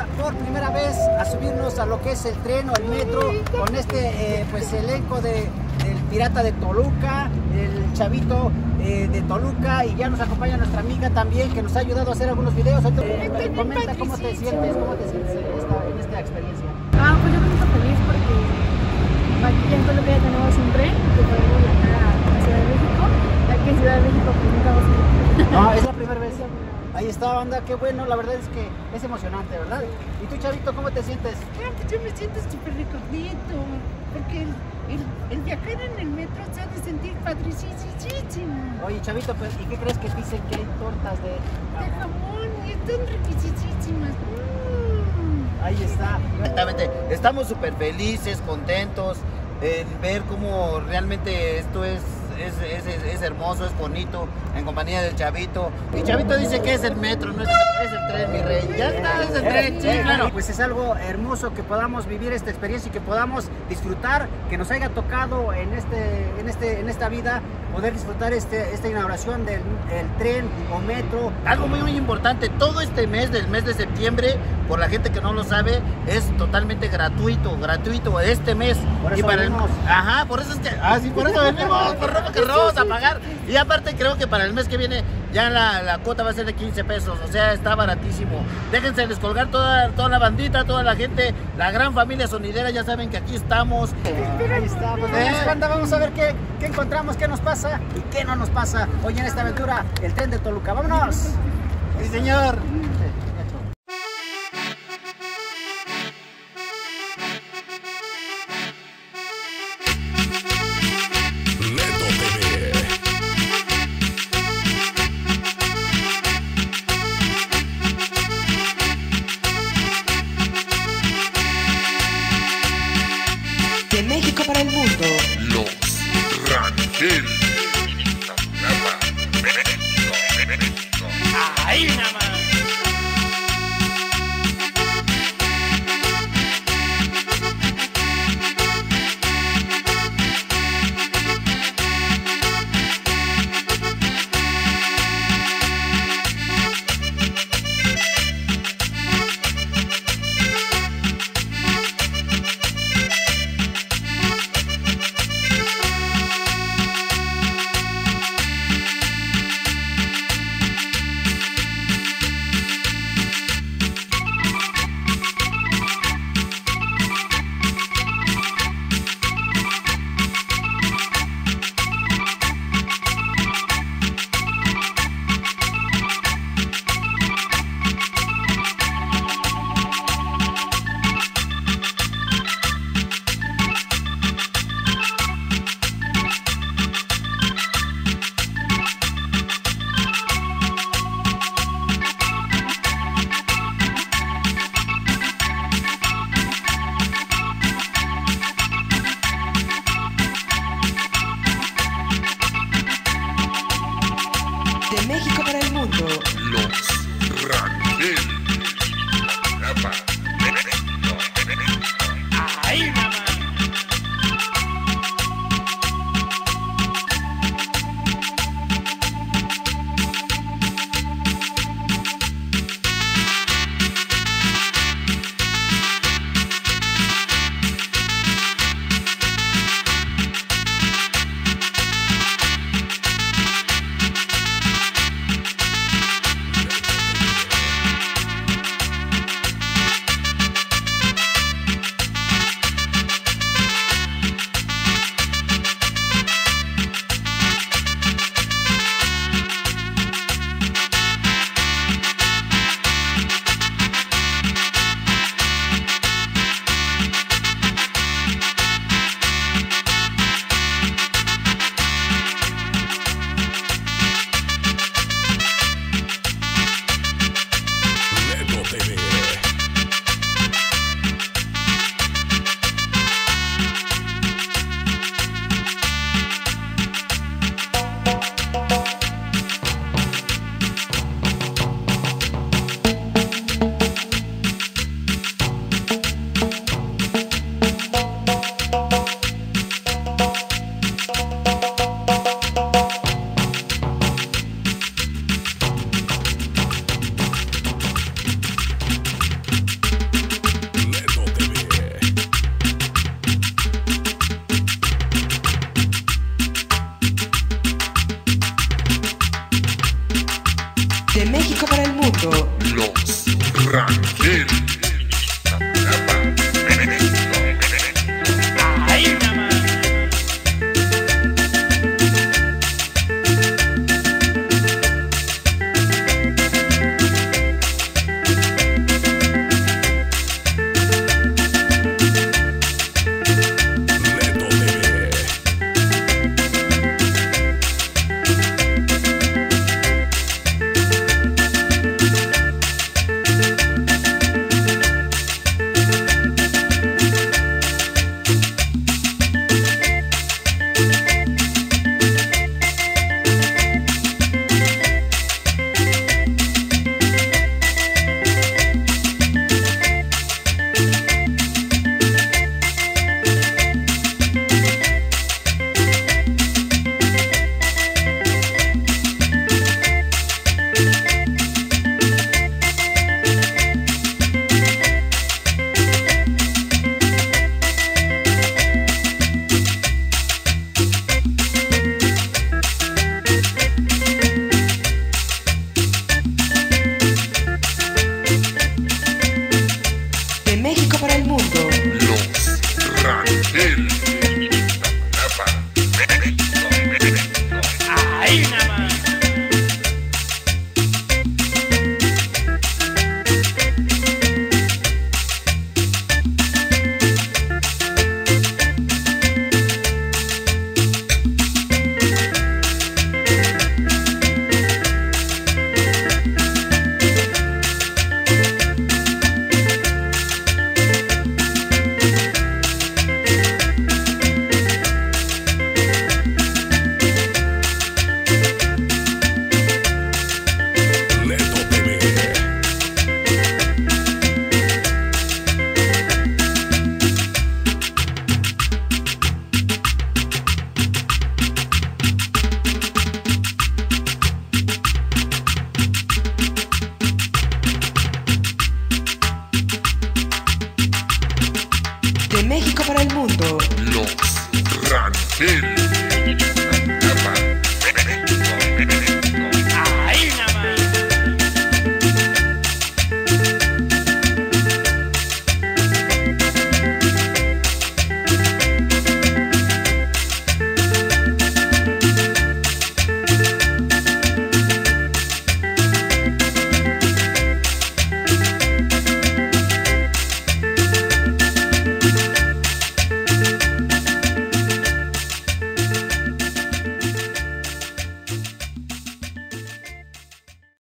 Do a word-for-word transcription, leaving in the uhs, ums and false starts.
por primera vez a subirnos a lo que es el tren o el metro con este eh, pues elenco de, del Pirata de Toluca, el Chavito eh, de Toluca, y ya nos acompaña nuestra amiga también que nos ha ayudado a hacer algunos videos. Eh, comenta cómo te sientes, cómo te sientes en esta, en esta experiencia. Ah, pues yo me siento feliz porque aquí en Colombia ya tenemos un tren que podemos viajar a Ciudad de México. Aquí en Ciudad de México pues nunca hemos ido. Ah, es la primera vez. Ahí está, banda, qué bueno, la verdad es que es emocionante, ¿verdad? ¿Y tú, Chavito, cómo te sientes? Ah, pues yo me siento súper recontento, porque el, el, el viajar en el metro se ha de sentir padricísimo. Oye, Chavito, pues, ¿y qué crees que dicen que hay tortas de De jamón, y están riquísimas. Mm. Ahí está. Exactamente, estamos súper felices, contentos en ver cómo realmente esto es, es, es, es, es hermoso, es bonito, en compañía del Chavito. Y Chavito dice que es el metro, no es, es el tren, mi rey. Ya está, es el tren, sí, claro. Pues es algo hermoso que podamos vivir esta experiencia y que podamos disfrutar, que nos haya tocado en, este, en, este, en esta vida poder disfrutar este, esta inauguración del el tren o metro. Algo muy, muy importante, todo este mes, del mes de septiembre, por la gente que no lo sabe, es totalmente gratuito, gratuito este mes. Por eso y para venimos. el, ajá, por eso es que, ah, sí, por eso venimos, por ropa que no vamos a pagar. Y aparte creo que para el mes que viene ya la, la cuota va a ser de quince pesos, o sea, está baratísimo. Déjense descolgar toda, toda la bandita, toda la gente, la gran familia sonidera, ya saben que aquí estamos. Ahí está, pues vamos, banda, vamos a ver qué, qué encontramos, qué nos pasa y qué no nos pasa hoy en esta aventura, el tren de Toluca. ¡Vámonos! Sí, señor. De México para el mundo. Los Rangel. Ahí nada más. Rangel. Ahí nada más. De México para el mundo. Los Rangel. Ahí nada más. De México para el mundo. Los Rangel.